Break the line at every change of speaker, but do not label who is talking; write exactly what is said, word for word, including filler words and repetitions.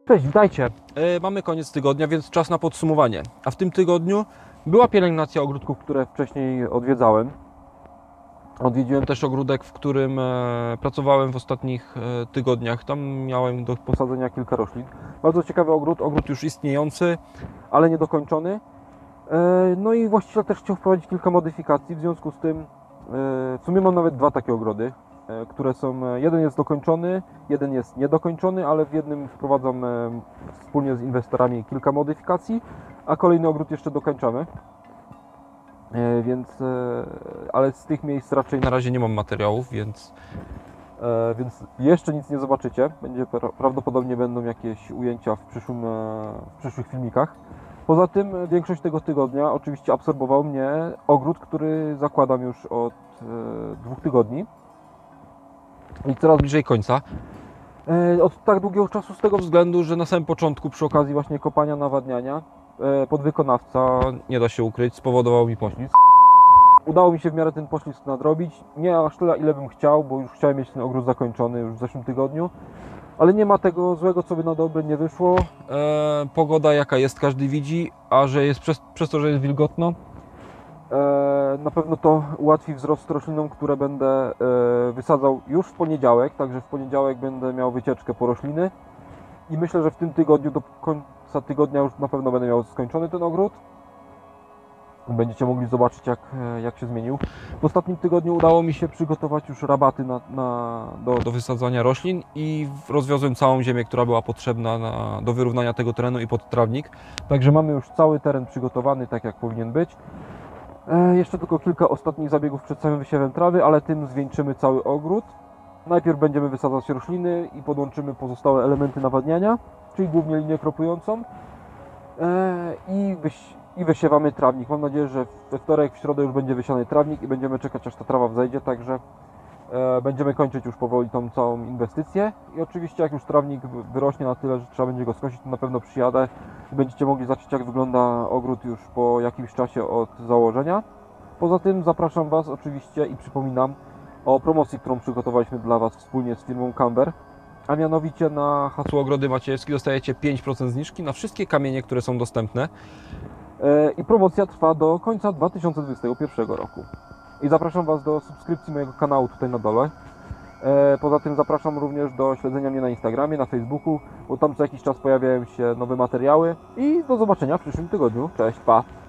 Cześć, witajcie. E, mamy koniec tygodnia, więc czas na podsumowanie. A w tym tygodniu była pielęgnacja ogródków, które wcześniej odwiedzałem. Odwiedziłem też ogródek, w którym e, pracowałem w ostatnich e, tygodniach. Tam miałem do posadzenia kilka roślin. Bardzo ciekawy ogród, ogród już istniejący, ale niedokończony. E, no i właściciel też chciał wprowadzić kilka modyfikacji, w związku z tym e, w sumie mam nawet dwa takie ogrody, e, które są, jeden jest dokończony, jeden jest niedokończony, ale w jednym wprowadzam e, wspólnie z inwestorami kilka modyfikacji, a kolejny ogród jeszcze dokończamy. E, więc, e, ale z tych miejsc raczej na razie nie mam materiałów, więc, e, więc jeszcze nic nie zobaczycie. Będzie, prawdopodobnie będą jakieś ujęcia w, przyszłym, e, w przyszłych filmikach. Poza tym e, większość tego tygodnia oczywiście absorbował mnie ogród, który zakładam już od e, dwóch tygodni i coraz bliżej końca. E, od tak długiego czasu z tego względu, że na samym początku przy okazji właśnie kopania, nawadniania podwykonawca, nie da się ukryć, spowodował mi poślizg. Udało mi się w miarę ten poślizg nadrobić. Nie aż tyle, ile bym chciał, bo już chciałem mieć ten ogród zakończony już w zeszłym tygodniu. Ale nie ma tego złego, co by na dobre nie wyszło. E, pogoda jaka jest, każdy widzi, a że jest przez, przez to, że jest wilgotno, e, na pewno to ułatwi wzrost roślinom, które będę e, wysadzał już w poniedziałek. Także w poniedziałek będę miał wycieczkę po rośliny. I myślę, że w tym tygodniu do końca tygodnia już na pewno będę miał skończony ten ogród. Będziecie mogli zobaczyć, jak, jak się zmienił. W ostatnim tygodniu udało mi się przygotować już rabaty na, na, do, do wysadzania roślin i rozwiozłem całą ziemię, która była potrzebna na, do wyrównania tego terenu i pod trawnik. Także mamy już cały teren przygotowany tak, jak powinien być. E, jeszcze tylko kilka ostatnich zabiegów przed samym wysiewem trawy, ale tym zwieńczymy cały ogród. Najpierw będziemy wysadzać rośliny i podłączymy pozostałe elementy nawadniania, czyli głównie linię kropującą e, i, wyś, i wysiewamy trawnik. Mam nadzieję, że we wtorek, w środę już będzie wysiany trawnik i będziemy czekać, aż ta trawa wzejdzie, także e, będziemy kończyć już powoli tą całą inwestycję i oczywiście jak już trawnik wyrośnie na tyle, że trzeba będzie go skosić, to na pewno przyjadę i będziecie mogli zobaczyć, jak wygląda ogród już po jakimś czasie od założenia. Poza tym zapraszam Was oczywiście i przypominam o promocji, którą przygotowaliśmy dla Was wspólnie z firmą Camber, a mianowicie na hasło Ogrody Maciejewskie dostajecie pięć procent zniżki na wszystkie kamienie, które są dostępne i promocja trwa do końca dwa tysiące dwudziestego pierwszego roku. I zapraszam Was do subskrypcji mojego kanału tutaj na dole. Poza tym zapraszam również do śledzenia mnie na Instagramie, na Facebooku, bo tam co jakiś czas pojawiają się nowe materiały i do zobaczenia w przyszłym tygodniu. Cześć, pa!